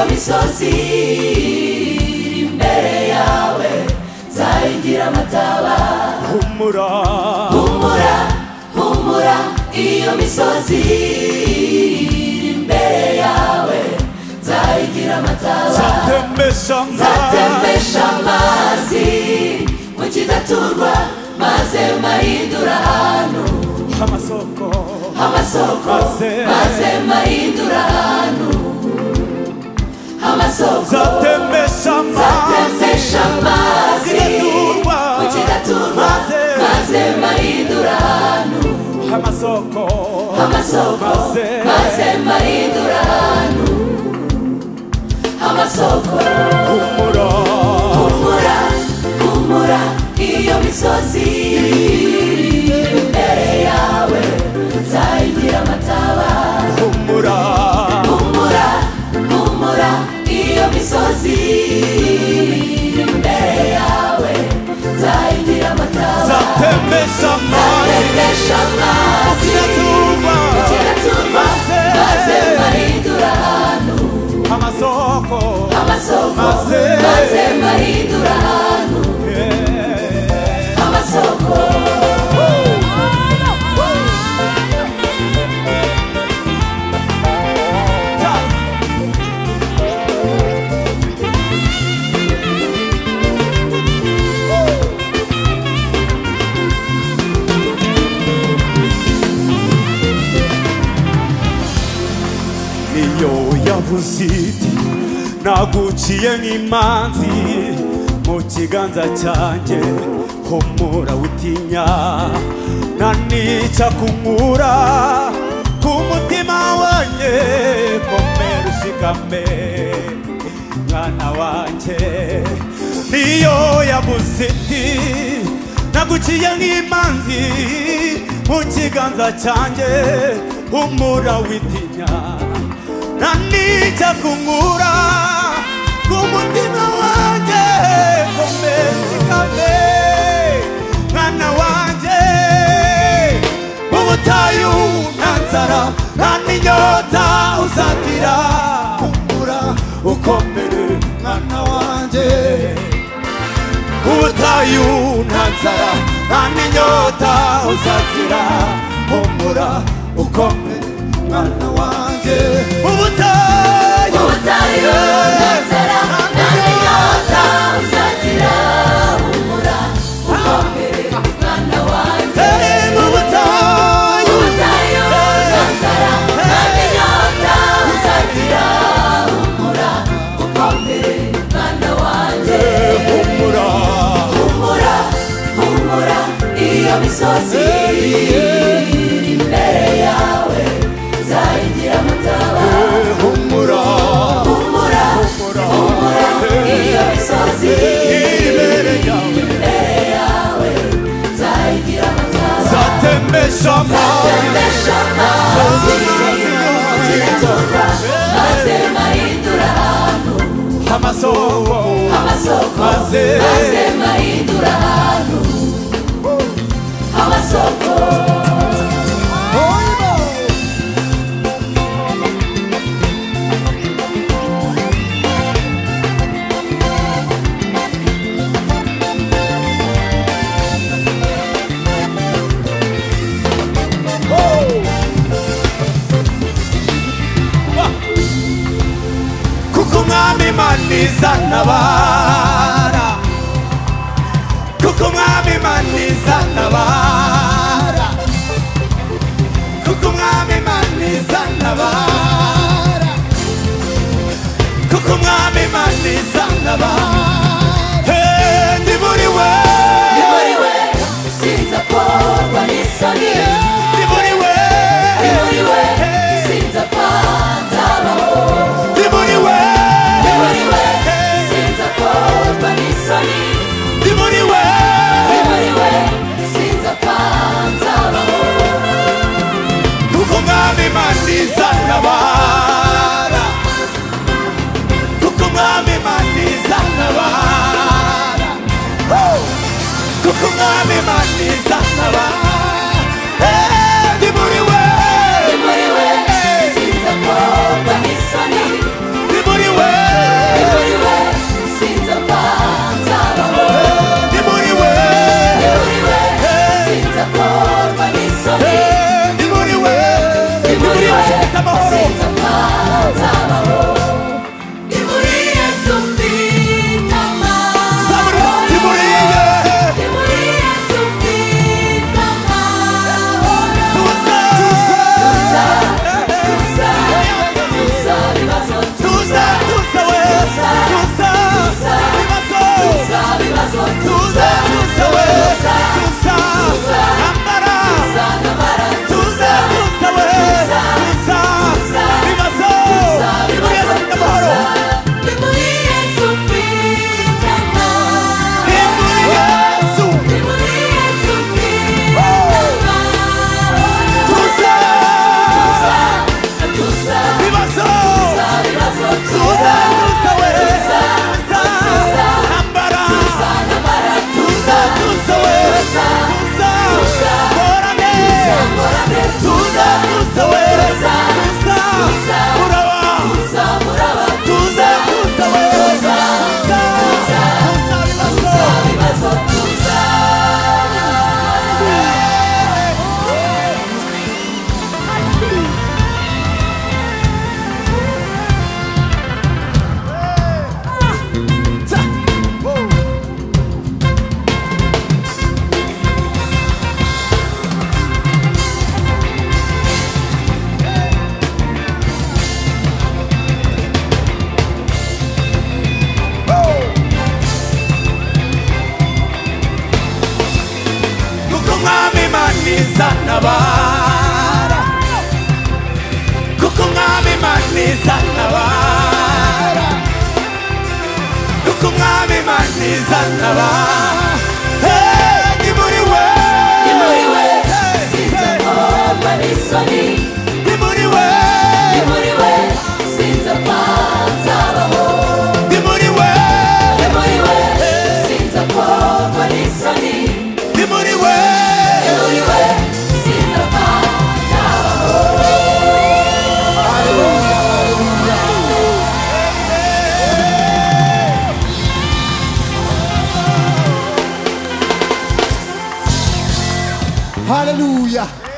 misozi imbere yawe nzayigira amataba. Humura, humura, humura, iyo misozi imbere yawe nzayigira amataba. Nzatembesha amazi mu kidaturwa maze mahindura ahantu amasoko, maze mahindura ahantu amasoko. Nzatembesha amazi mu kidaturwa maze mahindura ahantu amasoko, maze mahindura ahantu amasoko. humura, humura, humura, iyo misozi imbere yawe nzayigira amataba. humura, humura, humura, iyo misozi imbere yawe nzayigira amataba. nzatembesha amazi mu kidaturwa maze mahindura ahantu amasoko, maze mahindura ahantu amasoko. niyo yavuze iti naguciye nk'imanzi mu kiganza cyanjye, humura witinya nta nica kunkura ku mutima wanjye, komera ushikame mwana wanjye. niyo yavuze iti naguciye nk'imanzi mu kiganza cyanjye, humura witinya nta nica kunkura ku mutima wanjye, komera ushikame mwana wanjye. mu butayu nta nzara nta n'inyota uzagira, humura ukomere mwana wanjye. mu butayu nta nzara nta n'inyota uzagira, humura ukomere mwana wanjye. mu butayu nta nzara nta n'inyota uzagira, humura ukomere mwana wanjye. mu butayu nta nzara nta n'inyota uzagira, humura ukomere mwana wanjye. humura, humura, humura, iyo misozi imbere yawe nzayigira amataba. humura, humura, humura, iyo misozi imbere yawe nzayigira amataba. nzatembesha amazi mu kidaturwa maze mahindura ahantu amasoko, maze mahindura ahantu amasoko. kuko Umwami Imana izantabara, kuko Umwami Imana izantabara, kuko Umwami Imana izantabara, kuko Umwami Imana izantabara. ndi muri we sinzakorwa n'isoni, ndi muri we sinzapfa nzabaho, ndi muri we sinzakorwa n'isoni, ndi muri we sinzapfa nzabaho. kuko Umwami Imana izantabara, kuko Umwami Imana izantabara, kuko Umwami Imana izantabara. izantabara kuko umwami Imana izantabara kuko umwami Imana izantabara ni muri we sinzakorwa n'isoni ni muri we sinzapfa nzabaho ni muri we sinzakorwa n'isoni ni muri we sinzapfa nzabaho. Hallelujah.